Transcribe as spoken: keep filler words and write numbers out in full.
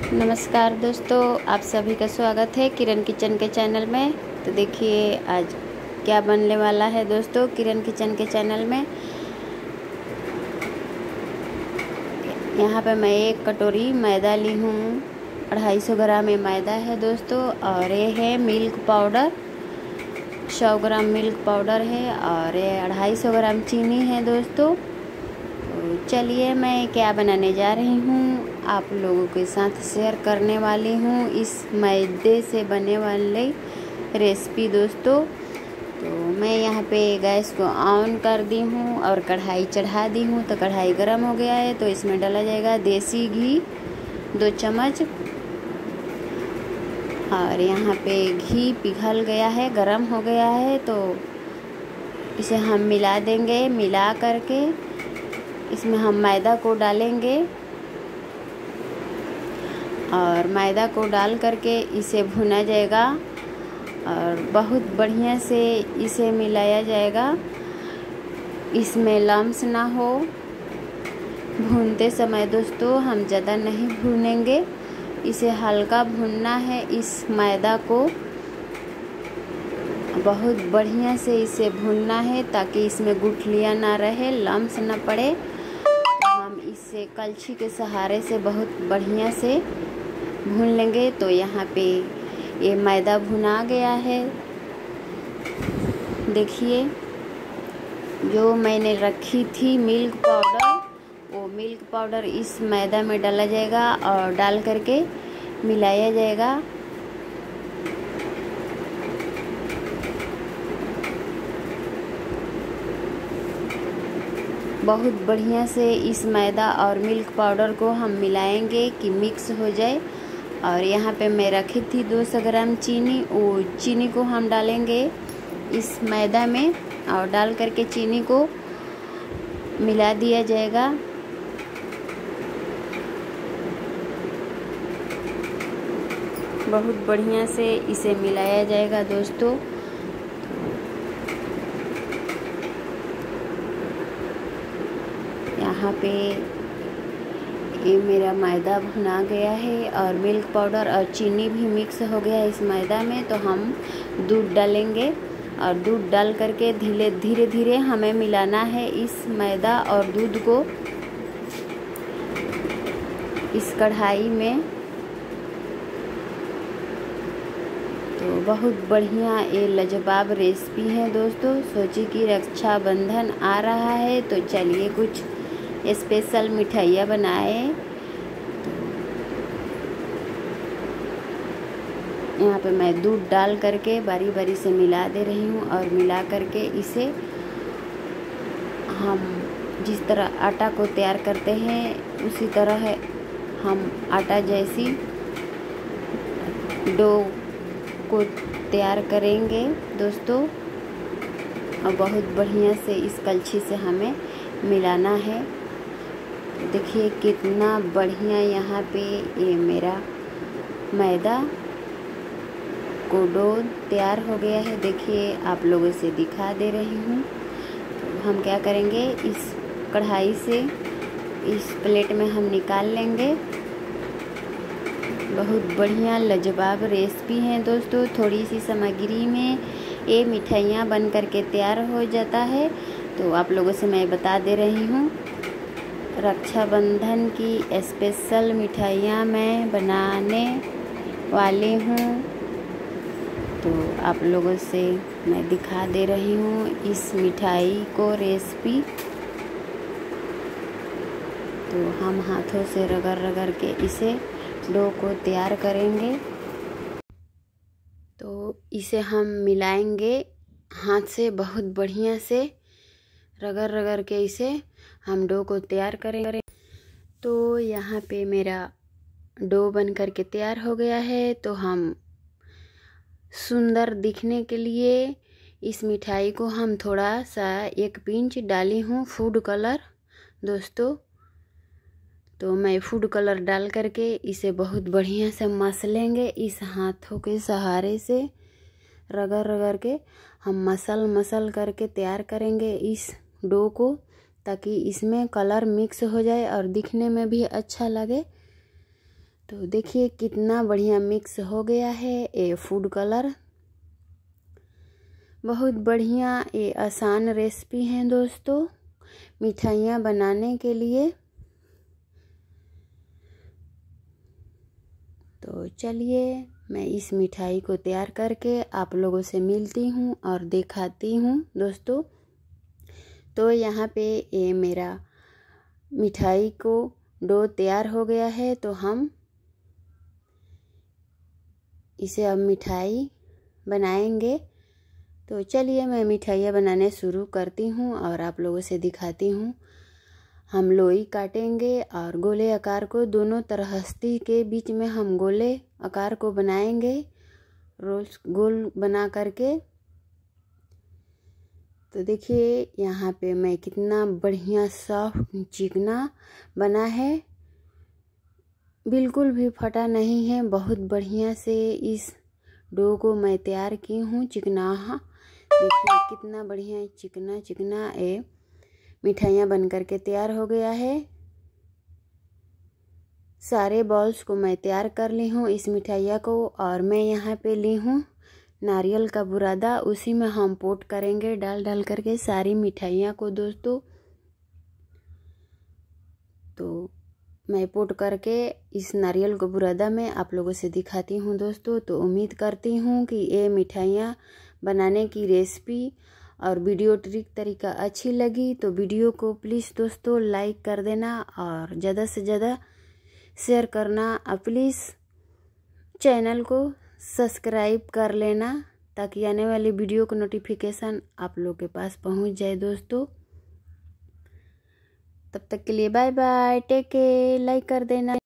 नमस्कार दोस्तों, आप सभी का स्वागत है किरण किचन के चैनल में। तो देखिए आज क्या बनने वाला है दोस्तों किरण किचन के चैनल में। यहाँ पे मैं एक कटोरी मैदा ली हूँ, अढ़ाई सौ ग्राम ये मैदा है दोस्तों। और ये है मिल्क पाउडर, सौ ग्राम मिल्क पाउडर है। और ये अढ़ाई सौ ग्राम चीनी है दोस्तों। तो चलिए मैं क्या बनाने जा रही हूँ आप लोगों के साथ शेयर करने वाली हूँ इस मैदे से बने वाले रेसिपी दोस्तों। तो मैं यहाँ पे गैस को ऑन कर दी हूँ और कढ़ाई चढ़ा दी हूँ। तो कढ़ाई गर्म हो गया है तो इसमें डाला जाएगा देसी घी दो चम्मच। और यहाँ पे घी पिघल गया है, गर्म हो गया है, तो इसे हम मिला देंगे। मिला करके इसमें हम मैदा को डालेंगे और मैदा को डाल करके इसे भुना जाएगा और बहुत बढ़िया से इसे मिलाया जाएगा। इसमें लम्स ना हो भूनते समय दोस्तों, हम ज़्यादा नहीं भूनेंगे, इसे हल्का भूनना है। इस मैदा को बहुत बढ़िया से इसे भूनना है ताकि इसमें गुठलियाँ ना रहे, लम्स ना पड़े। तो हम इसे कलछी के सहारे से बहुत बढ़िया से भून लेंगे। तो यहाँ पे ये मैदा भुना गया है। देखिए जो मैंने रखी थी मिल्क पाउडर, वो मिल्क पाउडर इस मैदा में डाला जाएगा और डाल करके मिलाया जाएगा। बहुत बढ़िया से इस मैदा और मिल्क पाउडर को हम मिलाएंगे कि मिक्स हो जाए। और यहाँ पे मैं रखी थी दो सौ ग्राम चीनी, वो चीनी को हम डालेंगे इस मैदा में और डाल करके चीनी को मिला दिया जाएगा। बहुत बढ़िया से इसे मिलाया जाएगा दोस्तों। यहाँ पे ये मेरा मैदा भुना गया है और मिल्क पाउडर और चीनी भी मिक्स हो गया है इस मैदा में। तो हम दूध डालेंगे और दूध डाल करके धीरे धीरे धीरे हमें मिलाना है इस मैदा और दूध को इस कढ़ाई में। तो बहुत बढ़िया ये लाजवाब रेसिपी है दोस्तों। सोचिए कि रक्षाबंधन आ रहा है तो चलिए कुछ स्पेशल मिठाइयाँ बनाए। यहाँ पे मैं दूध डाल करके बारी बारी से मिला दे रही हूँ और मिला करके इसे हम जिस तरह आटा को तैयार करते हैं उसी तरह है हम आटा जैसी डो को तैयार करेंगे दोस्तों। और बहुत बढ़िया से इस कलछी से हमें मिलाना है। देखिए कितना बढ़िया यहाँ पे ये मेरा मैदा को डो तैयार हो गया है। देखिए आप लोगों से दिखा दे रही हूँ। तो हम क्या करेंगे, इस कढ़ाई से इस प्लेट में हम निकाल लेंगे। बहुत बढ़िया लाजवाब रेसिपी है दोस्तों। थोड़ी सी सामग्री में ये मिठाइयाँ बन करके तैयार हो जाता है। तो आप लोगों से मैं बता दे रही हूँ रक्षाबंधन की स्पेशल मिठाइयाँ मैं बनाने वाली हूँ। तो आप लोगों से मैं दिखा दे रही हूँ इस मिठाई को रेसिपी। तो हम हाथों से रगड़ रगड़ के इसे डो को तैयार करेंगे। तो इसे हम मिलाएंगे हाथ से, बहुत बढ़िया से रगड़ रगड़ के इसे हम डो को तैयार करेंगे। तो यहाँ पे मेरा डो बन करके तैयार हो गया है। तो हम सुंदर दिखने के लिए इस मिठाई को हम थोड़ा सा एक पिंच डाली हूँ फूड कलर दोस्तों। तो मैं फूड कलर डाल करके इसे बहुत बढ़िया से मसलेंगे। इस हाथों के सहारे से रगड़ रगड़ के हम मसल मसल करके तैयार करेंगे इस डो को, ताकि इसमें कलर मिक्स हो जाए और दिखने में भी अच्छा लगे। तो देखिए कितना बढ़िया मिक्स हो गया है ये फूड कलर। बहुत बढ़िया ये आसान रेसिपी है दोस्तों मिठाइयाँ बनाने के लिए। तो चलिए मैं इस मिठाई को तैयार करके आप लोगों से मिलती हूँ और दिखाती हूँ दोस्तों। तो यहाँ पे ये मेरा मिठाई को डो तैयार हो गया है, तो हम इसे अब मिठाई बनाएंगे। तो चलिए मैं मिठाइयाँ बनाने शुरू करती हूँ और आप लोगों से दिखाती हूँ। हम लोई काटेंगे और गोले आकार को दोनों तरहस्ती के बीच में हम गोले आकार को बनाएंगे, रोल्स गोल बना करके। तो देखिए यहाँ पे मैं कितना बढ़िया सॉफ्ट चिकना बना है, बिल्कुल भी फटा नहीं है। बहुत बढ़िया से इस डो को मैं तैयार की हूँ चिकना। देखिए कितना बढ़िया चिकना चिकना ये मिठाइयाँ बन करके तैयार हो गया है। सारे बॉल्स को मैं तैयार कर ली हूँ इस मिठाइया को। और मैं यहाँ पे ली हूँ नारियल का बुरादा, उसी में हम पोट करेंगे डाल डाल करके सारी मिठाइयाँ को दोस्तों। तो मैं पोट करके इस नारियल को बुरादा में आप लोगों से दिखाती हूँ दोस्तों। तो उम्मीद करती हूँ कि ये मिठाइयाँ बनाने की रेसिपी और वीडियो ट्रिक तरीका अच्छी लगी तो वीडियो को प्लीज़ दोस्तों लाइक कर देना और ज़्यादा से ज़्यादा शेयर करना और प्लीज़ चैनल को सब्सक्राइब कर लेना ताकि आने वाली वीडियो को नोटिफिकेशन आप लोग के पास पहुंच जाए दोस्तों। तब तक के लिए bye bye, take care, like कर देना।